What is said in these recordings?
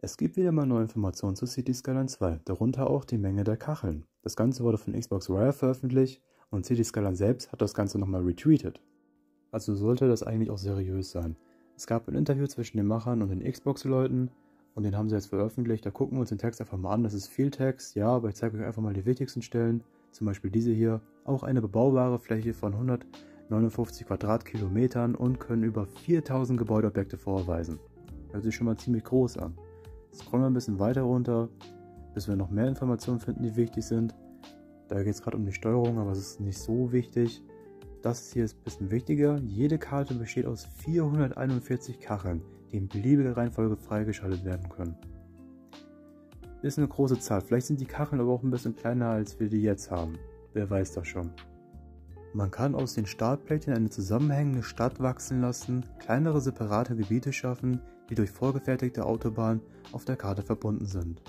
Es gibt wieder mal neue Informationen zu Cities Skylines 2, darunter auch die Menge der Kacheln. Das Ganze wurde von Xbox Rare veröffentlicht und Cities Skylines selbst hat das Ganze nochmal retweetet. Also sollte das eigentlich auch seriös sein. Es gab ein Interview zwischen den Machern und den Xbox-Leuten und den haben sie jetzt veröffentlicht. Da gucken wir uns den Text einfach mal an. Das ist viel Text, ja, aber ich zeige euch einfach mal die wichtigsten Stellen. Zum Beispiel diese hier. Auch eine bebaubare Fläche von 159 Quadratkilometern und können über 4000 Gebäudeobjekte vorweisen. Hört sich schon mal ziemlich groß an. Scrollen wir ein bisschen weiter runter, bis wir noch mehr Informationen finden, die wichtig sind. Da geht es gerade um die Steuerung, aber es ist nicht so wichtig. Das hier ist ein bisschen wichtiger. Jede Karte besteht aus 441 Kacheln, die in beliebiger Reihenfolge freigeschaltet werden können. Ist eine große Zahl. Vielleicht sind die Kacheln aber auch ein bisschen kleiner, als wir die jetzt haben. Wer weiß das schon. Man kann aus den Startplättchen eine zusammenhängende Stadt wachsen lassen, kleinere separate Gebiete schaffen, die durch vorgefertigte Autobahnen auf der Karte verbunden sind.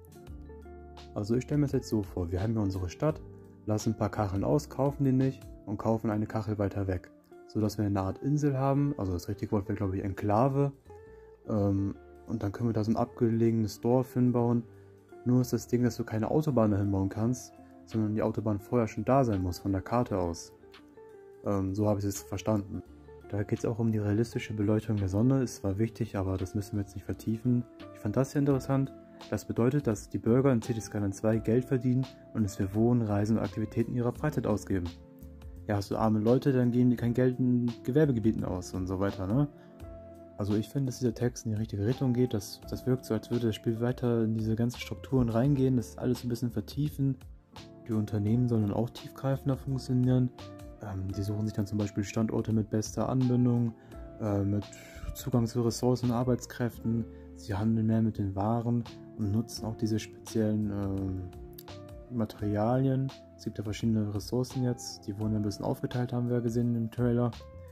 Also ich stelle mir das jetzt so vor, wir haben hier unsere Stadt, lassen ein paar Kacheln aus, kaufen die nicht und kaufen eine Kachel weiter weg. So dass wir eine Art Insel haben, also das richtige Wort wäre glaube ich Enklave. Und dann können wir da so ein abgelegenes Dorf hinbauen. Nur ist das Ding, dass du keine Autobahn dahin bauen kannst, sondern die Autobahn vorher schon da sein muss, von der Karte aus. So habe ich es verstanden. Da geht es auch um die realistische Beleuchtung der Sonne, ist zwar wichtig, aber das müssen wir jetzt nicht vertiefen. Ich fand das hier interessant. Das bedeutet, dass die Bürger in Cities Skylines 2 Geld verdienen und es für Wohnen, Reisen und Aktivitäten ihrer Freizeit ausgeben. Ja, hast du arme Leute, dann geben die kein Geld in Gewerbegebieten aus und so weiter, ne? Also ich finde, dass dieser Text in die richtige Richtung geht. Das wirkt so, als würde das Spiel weiter in diese ganzen Strukturen reingehen, das alles ein bisschen vertiefen. Die Unternehmen sollen dann auch tiefgreifender funktionieren. Sie suchen sich dann zum Beispiel Standorte mit bester Anbindung, mit Zugang zu Ressourcen und Arbeitskräften. Sie handeln mehr mit den Waren und nutzen auch diese speziellen Materialien. Es gibt ja verschiedene Ressourcen jetzt, die wurden ein bisschen aufgeteilt, haben wir gesehen im Trailer.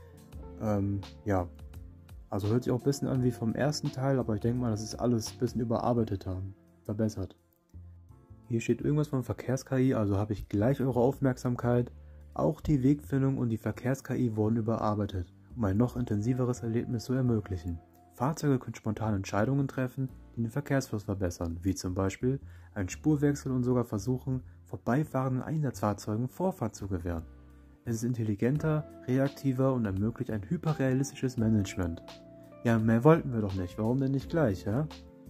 Ja, also hört sich auch ein bisschen an wie vom ersten Teil, aber ich denke mal, das ist alles ein bisschen überarbeitet haben, verbessert. Hier steht irgendwas von Verkehrs-KI, also habe ich gleich eure Aufmerksamkeit. Auch die Wegfindung und die Verkehrs-KI wurden überarbeitet, um ein noch intensiveres Erlebnis zu ermöglichen. Fahrzeuge können spontane Entscheidungen treffen, die den Verkehrsfluss verbessern, wie zum Beispiel einen Spurwechsel und sogar versuchen, vorbeifahrenden Einsatzfahrzeugen Vorfahrt zu gewähren. Es ist intelligenter, reaktiver und ermöglicht ein hyperrealistisches Management. Ja, mehr wollten wir doch nicht, warum denn nicht gleich, ja?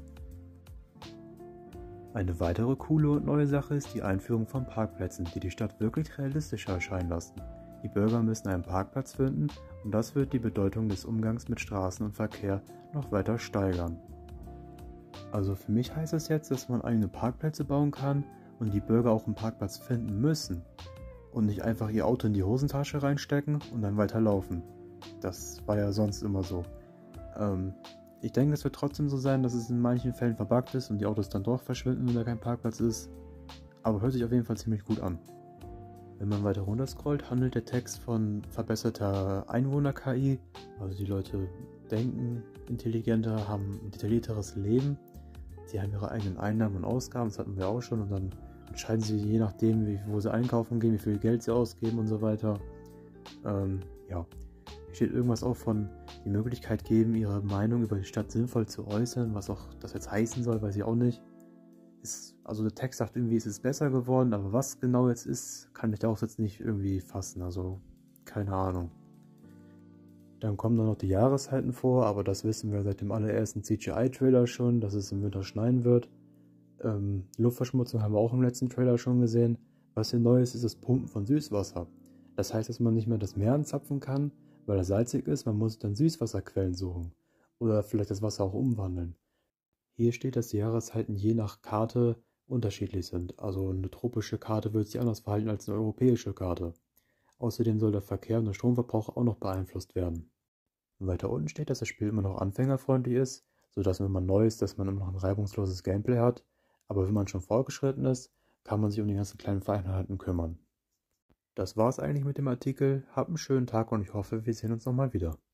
Eine weitere coole und neue Sache ist die Einführung von Parkplätzen, die die Stadt wirklich realistischer erscheinen lassen. Die Bürger müssen einen Parkplatz finden und das wird die Bedeutung des Umgangs mit Straßen und Verkehr noch weiter steigern. Also für mich heißt es jetzt, dass man eigene Parkplätze bauen kann und die Bürger auch einen Parkplatz finden müssen und nicht einfach ihr Auto in die Hosentasche reinstecken und dann weiterlaufen. Das war ja sonst immer so. Ich denke, es wird trotzdem so sein, dass es in manchen Fällen verbuggt ist und die Autos dann doch verschwinden, wenn da kein Parkplatz ist. Aber hört sich auf jeden Fall ziemlich gut an. Wenn man weiter runter scrollt, handelt der Text von verbesserter Einwohner-KI. Also die Leute denken intelligenter, haben ein detaillierteres Leben. Sie haben ihre eigenen Einnahmen und Ausgaben, das hatten wir auch schon. Und dann entscheiden sie je nachdem, wo sie einkaufen gehen, wie viel Geld sie ausgeben und so weiter. Ja. Hier steht irgendwas auch von die Möglichkeit geben, ihre Meinung über die Stadt sinnvoll zu äußern, was auch das jetzt heißen soll, weiß ich auch nicht. Also der Text sagt irgendwie, es ist besser geworden, aber was genau jetzt ist, kann ich da auch jetzt nicht irgendwie fassen, also keine Ahnung. Dann kommen dann noch die Jahreszeiten vor, aber das wissen wir seit dem allerersten CGI-Trailer schon, dass es im Winter schneien wird. Luftverschmutzung haben wir auch im letzten Trailer schon gesehen. Was hier neu ist das Pumpen von Süßwasser. Das heißt, dass man nicht mehr das Meer anzapfen kann, weil er salzig ist, man muss dann Süßwasserquellen suchen oder vielleicht das Wasser auch umwandeln. Hier steht, dass die Jahreszeiten je nach Karte unterschiedlich sind, also eine tropische Karte wird sich anders verhalten als eine europäische Karte. Außerdem soll der Verkehr und der Stromverbrauch auch noch beeinflusst werden. Weiter unten steht, dass das Spiel immer noch anfängerfreundlich ist, sodass wenn man neu ist, dass man immer noch ein reibungsloses Gameplay hat, aber wenn man schon fortgeschritten ist, kann man sich um die ganzen kleinen Feinheiten kümmern. Das war's eigentlich mit dem Artikel. Habt einen schönen Tag und ich hoffe, wir sehen uns nochmal wieder.